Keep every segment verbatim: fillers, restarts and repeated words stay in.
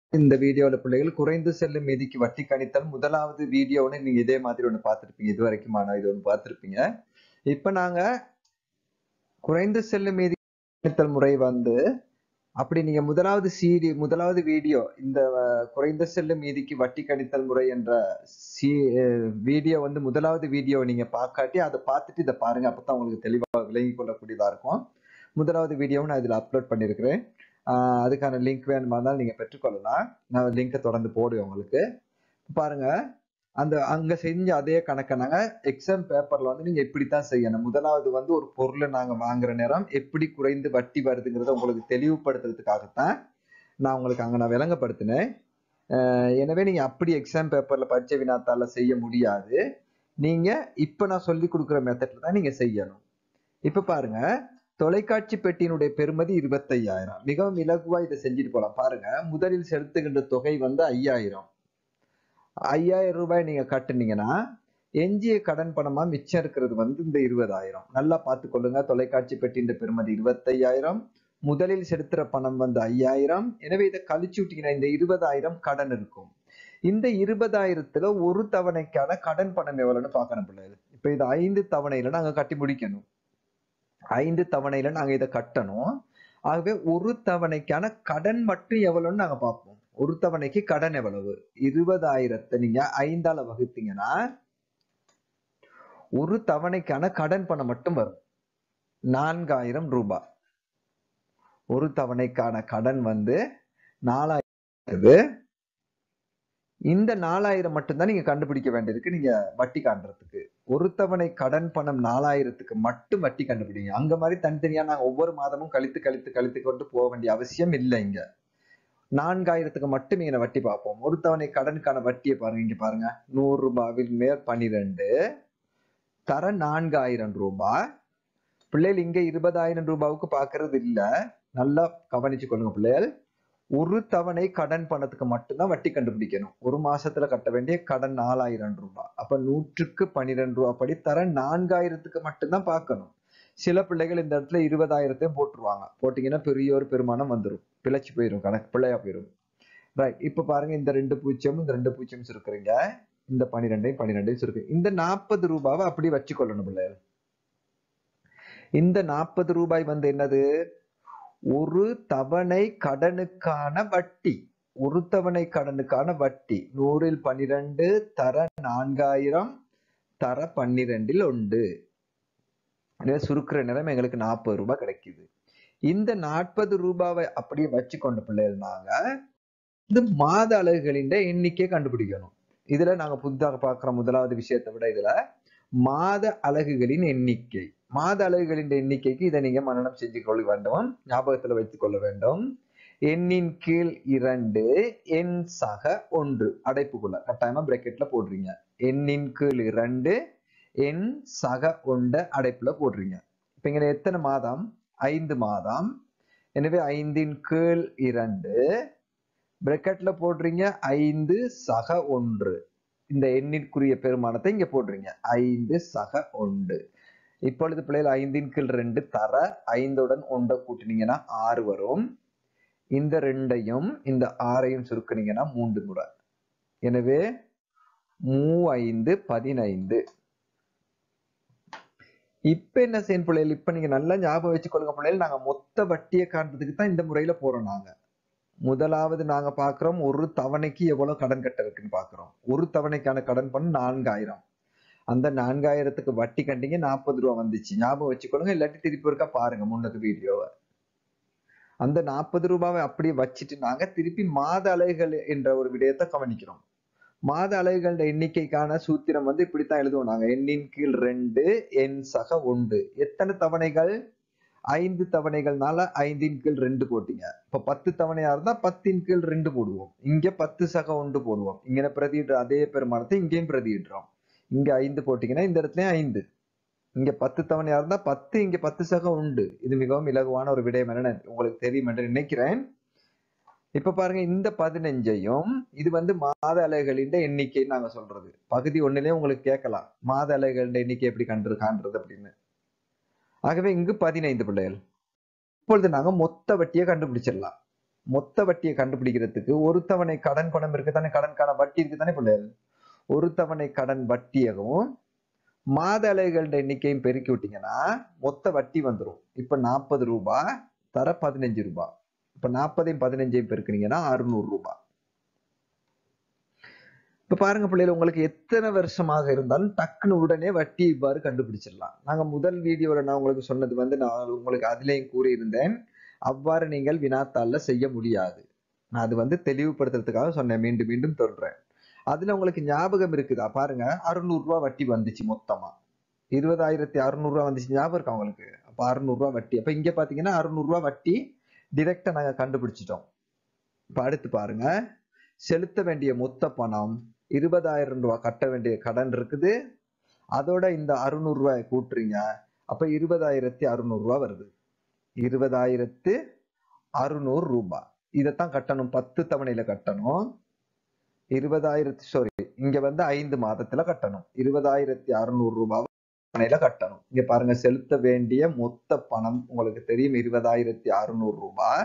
இந்த வீடியோல பிள்ளைகள் குறைந்து செல்லும் மீதிக்கு வட்டி கணித்தல் முதலாவது வீடியோன்னு நீங்க இதே மாதிரி ஒண்ணு பார்த்திருப்பீங்க. இது வரைக்குமான இது ஒண்ணு பார்த்திருப்பீங்க. இப்ப நாங்க குறைந்து செல்லும் மீதி கணித்தல் முறை வந்து அப்படி நீங்க முதலாவது சிடி முதலாவது வீடியோ இந்த குறைந்த செல்லும் மீதிக்கு வட்டி கணித்தல் முறை என்ற சி வீடியோ வந்து முதலாவது வீடியோ நீங்க பார்க்காட்டி அதை பார்த்துட்டு இதை பாருங்க. அப்பதான் உங்களுக்கு தெளிவாக விளங்கிக் கொள்ளக்கூடியதா இருக்கும். முதலாவது வீடியோவும் நான் இதுல அப்லோட் பண்ணிருக்கிறேன். ஆஹ் அதுக்கான லிங்க் வேணுமா இருந்தாலும் நீங்க பெற்றுக்கொள்ளலாம். நான் லிங்கை தொடர்ந்து போடுவேன் உங்களுக்கு. பாருங்க, அந்த அங்க செஞ்ச அதே கணக்கை நாங்க எக்ஸாம் பேப்பர்ல வந்து நீங்க இப்படித்தான் செய்யணும். முதலாவது வந்து ஒரு பொருளை நாங்க வாங்குற நேரம் எப்படி குறைந்து வட்டி வருதுங்கிறத உங்களுக்கு தெளிவுபடுத்துறதுக்காகத்தான் நான் உங்களுக்கு அங்க நான் விளங்கப்படுத்தினேன். எனவே நீங்க அப்படி எக்ஸாம் பேப்பர்ல பரீட்சை வினாத்தால செய்ய முடியாது. நீங்க இப்ப நான் சொல்லி கொடுக்குற மெத்தட்ல தான் நீங்க செய்யணும். இப்ப பாருங்க, தொலைக்காட்சி பெட்டியினுடைய பெறுமதி இருபத்தையாயிரம். மிகவும் இலகுவா இதை செஞ்சுட்டு போலாம். பாருங்க, முதலில் செலுத்துகின்ற தொகை வந்து ஐயாயிரம். ஐயாயிரம் ரூபாய் நீங்க கட்டுனீங்கன்னா எஞ்சிய கடன் பணமா மிச்சம் இருக்கிறது வந்து இந்த இருபதாயிரம். நல்லா பார்த்துக்கொள்ளுங்க. தொலைக்காட்சி பெட்டியின் பெறுமதி இருபத்தையாயிரம், முதலில் செலுத்துற பணம் வந்து ஐயாயிரம். எனவே இதை கழிச்சு விட்டீங்கன்னா இந்த இருபதாயிரம் கடன் இருக்கும். இந்த இருபதாயிரத்துல ஒரு தவணைக்கான கடன் பணம் எவ்வளவுன்னு பார்க்கணும் பிள்ளைகள். இப்ப இது ஐந்து தவணையில நாங்க கட்டி முடிக்கணும். ஐந்து தவணையில நாங்க இதை கட்டணும். ஆகவே ஒரு தவணைக்கான கடன் மட்டும் எவ்வளவுன்னு நாங்க பார்ப்போம். ஒரு தவணைக்கு கடன் எவ்வளவு? இருபதாயிரத்தை நீங்க ஐந்தால வகுத்தீங்கன்னா ஒரு தவணைக்கான கடன் பணம் மட்டும் வரும் நான்காயிரம் ரூபாய். ஒரு தவணைக்கான கடன் வந்து நாலாயிரம். இந்த நாலாயிரம் மட்டும்தான் நீங்க கண்டுபிடிக்க வேண்டியிருக்கு. நீங்க வட்டி காண்றதுக்கு ஒரு தவணை கடன் பணம் நாலாயிரத்துக்கு மட்டும் வட்டி கண்டுபிடிங்க. அங்க மாதிரி தனித்தனியா நாங்க ஒவ்வொரு மாதமும் கழித்து கழித்து கழித்து கொண்டு போக வேண்டிய அவசியம் இல்லை. இங்க நான்காயிரத்துக்கு மட்டும் இங்க வட்டி பார்ப்போம். ஒரு தவணை கடனுக்கான வட்டியை பாருங்க. இங்க பாருங்க, நூறு ரூபாவில் மேற் பனிரெண்டு தர நான்காயிரம் ரூபாய். பிள்ளைகள் இங்க இருபதாயிரம் ரூபாய்க்கு பாக்குறது இல்ல. நல்லா கவனிச்சு கொள்ளுங்க பிள்ளைகள். ஒரு தவணை கடன் பணத்துக்கு மட்டும்தான் வட்டி கண்டுபிடிக்கணும். ஒரு மாசத்துல கட்ட வேண்டிய கடன் நாலாயிரம் ரூபாய். அப்ப நூற்றுக்கு பனிரெண்டு ரூபாய் படி தர நான்காயிரத்துக்கு மட்டும்தான் பார்க்கணும். சில பிள்ளைகள் இந்த இடத்துல இருபதாயிரத்தையும் போட்டுருவாங்க. போட்டீங்கன்னா பெரிய ஒரு பெருமானம் வந்துடும். பிழைச்சு போயிடும், கணக்கு பிள்ளையா போயிடும். ரைட். இப்ப பாருங்க, இந்த ரெண்டு பூஜ்ஜியம் இந்த ரெண்டு பூஜ்ஜியம் சுருக்குறீங்க. இந்த பனிரெண்டையும் பனிரெண்டையும் சுருக்கு. இந்த நாற்பது ரூபாவை அப்படி வச்சு கொள்ளணும் பிள்ளைகள். இந்த நாற்பது ரூபாய் வந்து என்னது? ஒரு தவணை கடனுக்கான வட்டி. ஒரு தவணை கடனுக்கான வட்டி. நூறில் பனிரெண்டு தர நான்காயிரம் தர பன்னிரெண்டில் உண்டு. சுருக்குற நேரம் எங்களுக்கு நாற்பது ரூபாய் கிடைக்குது. இந்த நாற்பது ரூபாவை அப்படியே வச்சு கொண்ட பிள்ளைகள் நாங்க இந்த மாத அலகுகளின் எண்ணிக்கை கண்டுபிடிக்கணும். இதுல நாங்க புதுதாக பார்க்கிற முதலாவது விஷயத்தை விட இதுல மாத அலகுகளின் எண்ணிக்கை. மாத அலகுகளின் எண்ணிக்கைக்கு இதை நீங்க மனனம் செஞ்சு கொள்ள வேண்டும், ஞாபகத்துல வைத்துக் கொள்ள வேண்டும். எண்ணின் கீழ் இரண்டு எண் சக ஒன்று அடைப்புக்குள்ள கட்டாயமா பிராக்கெட்ல போடுறீங்க. எண்ணின் கீழ் இரண்டு எண் சக ஒன்று அடைப்புல போடுறீங்க. இப்ப இங்க எத்தனை மாதம்? ஐந்து மாதம். எனவே ஐந்தின் கீழ் இரண்டு பிராக்கெட்ல போடுறீங்க. ஐந்து சக ஒன்று. இந்த எண்ணிற்குரிய பெருமானத்தை இங்க போடுறீங்க. ஐந்து சக ஒன்று. இப்பொழுது பிள்ளைகள் ஐந்தின் கீழ் ரெண்டு தர ஐந்துடன் ஒன்றை கூட்டினீங்கன்னா ஆறு வரும். இந்த ரெண்டையும் இந்த ஆறையும் சுருக்குனீங்கன்னா மூன்று முறை. எனவே மூ ஐந்து பதினைந்து. இப்ப என்ன செய்யும் பிள்ளைகள்? இப்ப நீங்க நல்லா ஞாபகம் வச்சுக்கொள்ளுங்க பிள்ளைகள். நாங்க மொத்த வட்டியை காண்றதுக்கு தான் இந்த முறையில போறோம். நாங்க முதலாவது நாங்க பாக்குறோம் ஒரு தவணைக்கு எவ்வளவு கடன் கட்ட இருக்குன்னு பாக்குறோம். ஒரு தவணைக்கான கடன் பண்ண நான்காயிரம். அந்த நான்காயிரத்துக்கு வட்டி கண்டிங்க நாற்பது ரூபாய் வந்துச்சு. ஞாபகம் வச்சுக்கொள்ளுங்க. இல்லாட்டி திருப்பி இருக்கா பாருங்க முன்னது வீடியோவை. அந்த நாற்பது ரூபாவை அப்படியே வச்சுட்டு நாங்க திருப்பி மாத அலகுகள் என்ற ஒரு விடயத்தை கவனிக்கிறோம். மாத அலகுகளோட எண்ணிக்கைக்கான சூத்திரம் வந்து இப்படித்தான் எழுதுவோம் நாங்க. எண்ணின் கீழ் ரெண்டு எண் சக ஒன்று. எத்தனை தவணைகள்? ஐந்து தவணைகள்னால ஐந்தின் கீழ் ரெண்டு போட்டீங்க. இப்ப பத்து தவணையா இருந்தா பத்தின் கீழ் ரெண்டு போடுவோம். இங்க பத்து சக ஒன்று போடுவோம். இங்க பிரதியிடுற அதே பெருமானத்தை இங்கேயும் பிரதியிடுறோம். இங்க ஐந்து போட்டீங்கன்னா இந்த இடத்துலயும் ஐந்து. இங்க பத்து தவணையா இருந்தா பத்து, இங்க பத்து சகம் உண்டு. இது மிகவும் இலகுவான ஒரு விடயம் என உங்களுக்கு தெரியும் என்று நினைக்கிறேன். இப்ப பாருங்க, இந்த பதினஞ்சையும் இது வந்து மாத அலகுகளின் எண்ணிக்கைன்னு நாங்க சொல்றது. பகுதி ஒண்ணுலயே உங்களுக்கு கேட்கலாம், மாத அலகுகளின் எண்ணிக்கை எப்படி கண்டு காண்றது அப்படின்னு. ஆகவே இங்கு பதினைந்து பிள்ளைகள். இப்பொழுது நாங்க மொத்த வட்டியை கண்டுபிடிச்சிடலாம். மொத்த வட்டியை கண்டுபிடிக்கிறதுக்கு ஒரு தவணை கடன் பணம் இருக்குதானே, கடனுக்கான வட்டி இருக்குதானே பிள்ளைகள். ஒரு தவணை கடன் வட்டியகவும் மாத அலைகளோட எண்ணிக்கையும் பெருக்கி விட்டீங்கன்னா மொத்த வட்டி வந்துடும். இப்ப நாற்பது ரூபாய் தர பதினஞ்சு ரூபாய். இப்ப நாற்பதையும் பதினஞ்சையும் பெருக்குனீங்கன்னா அறுநூறு ரூபாய். இப்ப பாருங்க பிள்ளைகள், உங்களுக்கு எத்தனை வருஷமாக இருந்தாலும் டக்குன்னு உடனே வட்டி இவ்வாறு கண்டுபிடிச்சிடலாம். நாங்க முதல் வீடியோல நான் உங்களுக்கு சொன்னது வந்து நான் உங்களுக்கு அதுலயும் கூறியிருந்தேன், அவ்வாறு நீங்கள் வினாத்தாள்ல செய்ய முடியாது. நான் அது வந்து தெளிவுபடுத்துறதுக்காக சொன்னேன், மீண்டும் மீண்டும் சொல்றேன். அதுல உங்களுக்கு ஞாபகம் இருக்குதா பாருங்க, அறுநூறு ரூபாய் வட்டி வந்துச்சு மொத்தமா. இருபதாயிரத்தி அறுநூறு ரூபாய் வந்துச்சு, ஞாபகம் இருக்கா உங்களுக்கு? அப்ப அறுநூறு ரூபாய் வட்டி. அப்ப இங்க பாத்தீங்கன்னா அறுநூறு ரூபாய் வட்டி டிரெக்டா நாங்க கண்டுபிடிச்சிட்டோம். இப்ப அடுத்து பாருங்க, செலுத்த வேண்டிய மொத்த பணம் இருபதாயிரம் ரூபாய் கட்ட வேண்டிய கடன் இருக்குது. அதோட இந்த அறுநூறு ரூபாய் கூட்டுறீங்க, அப்ப இருபதாயிரத்தி அறுநூறு ரூபாய் வருது. இருபதாயிரத்து அறுநூறு ரூபாய் இதைத்தான் கட்டணும், பத்து தவணையில கட்டணும். இருபதாயிரத்தி சாரி இங்க வந்து ஐந்து மாதத்துல கட்டணும். இருபதாயிரத்தி அறுநூறு ரூபாய் தவணையில கட்டணும். இங்க பாருங்க, செலுத்த வேண்டிய மொத்த பணம் உங்களுக்கு தெரியும் இருபதாயிரத்தி அறுநூறு ரூபாய்.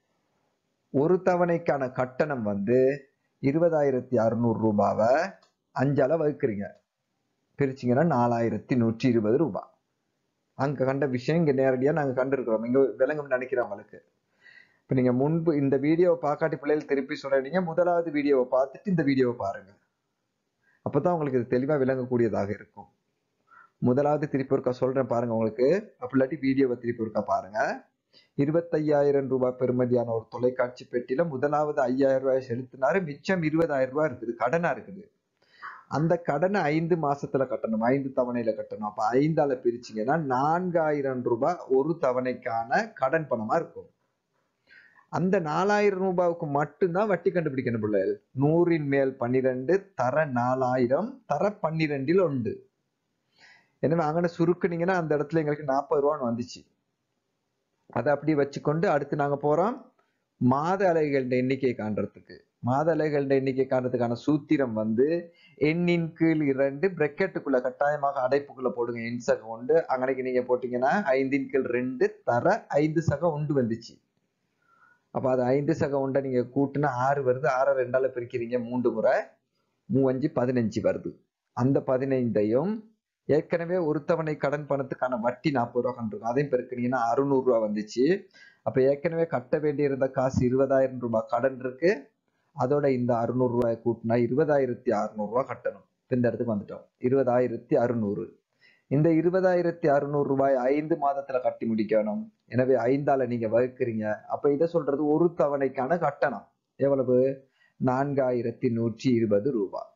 ஒரு தவணைக்கான கட்டணம் வந்து இருபதாயிரத்தி அறுநூறு ரூபாவை அஞ்சால வகுக்கிறீங்க, பிரிச்சிங்கன்னா நாலாயிரத்தி நூற்றி இருபது ரூபாய். அங்க கண்ட விஷயம் இங்க நேரடியா நாங்க கண்டிருக்கிறோம், இங்க விளங்கும் நினைக்கிறவங்களுக்கு. இப்ப நீங்க முன்பு இந்த வீடியோவை பார்க்காட்டி பிள்ளைகள் திருப்பி சொல்றீங்க, முதலாவது வீடியோவை பார்த்துட்டு இந்த வீடியோவை பாருங்க, அப்பதான் உங்களுக்கு இது தெளிவா விளங்கக்கூடியதாக இருக்கும். முதலாவது திருப்பி ஒருக்கா சொல்றேன் பாருங்க உங்களுக்கு, அப்படி இல்லாட்டி வீடியோவை திருப்பி ஒருக்கா பாருங்க. இருபத்தையாயிரம் ரூபாய் பெறுமதியான ஒரு தொலைக்காட்சி பெட்டியில முதலாவது ஐயாயிரம் ரூபாய் செலுத்தினாரு, மிச்சம் இருபதாயிரம் ரூபாய் இருக்குது, கடனா இருக்குது. அந்த கடனை ஐந்து மாசத்துல கட்டணும், ஐந்து தவணையில கட்டணும். அப்ப ஐந்தால பிரிச்சீங்கன்னா நான்காயிரம் ரூபாய் ஒரு தவணைக்கான கடன் பணமா இருக்கும். அந்த நாலாயிரம் ரூபாய்க்கு மட்டும்தான் வட்டி கண்டுபிடிக்கணும் பிள்ளைகள். நூறின் மேல் பன்னிரண்டு தர நாலாயிரம் தர பன்னிரெண்டில் உண்டு. எனவே அங்கே சுருக்குனீங்கன்னா அந்த இடத்துல எங்களுக்கு நாற்பது ரூபான்னு வந்துச்சு. அதை அப்படி வச்சுக்கொண்டு அடுத்து நாங்க போறோம் மாத அலைகளோட எண்ணிக்கை காண்றதுக்கு. மாத அலைகளோட எண்ணிக்கை காண்றதுக்கான சூத்திரம் வந்து எண்ணின் கீழ் இரண்டு பிரெக்கெட்டுக்குள்ள கட்டாயமாக அடைப்புக்குள்ள போடுங்க, எண் சகம் உண்டு. அங்கனைக்கு நீங்க போட்டீங்கன்னா ஐந்தின் கீழ் ரெண்டு தர ஐந்து சகம் உண்டு வந்துச்சு. அப்ப அது ஐந்து சகம் உண்டை நீங்க கூட்டுனா ஆறு வருது, ஆற ரெண்டால பிரிக்கிறீங்க மூன்று முறை, மூவஞ்சு பதினஞ்சு வருது. அந்த பதினைந்தையும் ஏற்கனவே ஒரு தவணை கடன் பணத்துக்கான வட்டி நாற்பது ரூபா கண்டிருக்கும், அதையும் பெருக்கினீங்கன்னா அறுநூறு ரூபாய் வந்துச்சு. அப்ப ஏற்கனவே கட்ட வேண்டியிருந்த காசு இருபதாயிரம் ரூபாய் கடன் இருக்கு, அதோட இந்த அறுநூறு ரூபாய் கூட்டினா இருபதாயிரத்தி அறுநூறு ரூபாய் கட்டணும். இந்த இடத்துக்கு வந்துட்டோம், இருபதாயிரத்தி அறுநூறு. இந்த இருபதாயிரத்தி அறுநூறு ரூபாய் ஐந்து மாதத்துல கட்டி முடிக்கணும். எனவே ஐந்தால நீங்க வகுக்கிறீங்க. அப்ப இதை சொல்றது ஒரு தவணைக்கான கட்டணம் எவ்வளவு? நான்காயிரத்தி நூற்றி இருபது ரூபாய்.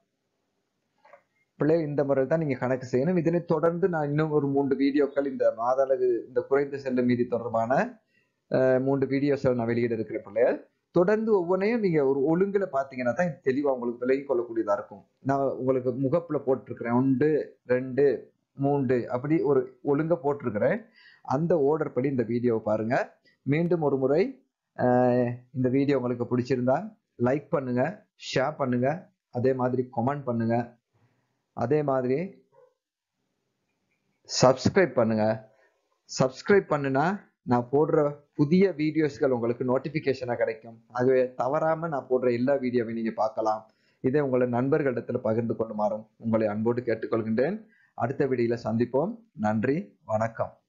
பிள்ளை இந்த முறை தான் நீங்க கணக்கு செய்யணும். இதனை தொடர்ந்து நான் இன்னும் ஒரு மூன்று வீடியோக்கள் இந்த மாத அளவு இந்த குறைந்த செல்லும் மீதி தொடர்பான மூன்று வீடியோஸ் நான் வெளியிட இருக்கிற பிள்ளைகள். தொடர்ந்து ஒவ்வொன்றையும் நீங்க ஒரு ஒழுங்குல பாத்தீங்கன்னா தான் தெளிவா உங்களுக்கு விலகி கொள்ளக்கூடியதா இருக்கும். நான் உங்களுக்கு முகப்புல போட்டிருக்கிறேன் ஒன்று ரெண்டு மூன்று அப்படி ஒரு ஒழுங்க போட்டிருக்கிறேன். அந்த ஓர்டர் படி இந்த வீடியோவை பாருங்க. மீண்டும் ஒரு முறை இந்த வீடியோ உங்களுக்கு பிடிச்சிருந்தா லைக் பண்ணுங்க, ஷேர் பண்ணுங்க, அதே மாதிரி கமெண்ட் பண்ணுங்க, அதே மாதிரி சப்ஸ்கிரைப் பண்ணுங்க. சப்ஸ்கிரைப் பண்ணுனா நான் போடுற புதிய வீடியோஸ்கள் உங்களுக்கு நோட்டிபிகேஷனா கிடைக்கும். ஆகவே தவறாம நான் போடுற எல்லா வீடியோவையும் நீங்க பார்க்கலாம். இதை உங்களை நண்பர்களிடத்துல பகிர்ந்து கொள்ளுமாறும் உங்களை அன்போடு கேட்டுக்கொள்கின்றேன். அடுத்த வீடியோல சந்திப்போம். நன்றி, வணக்கம்.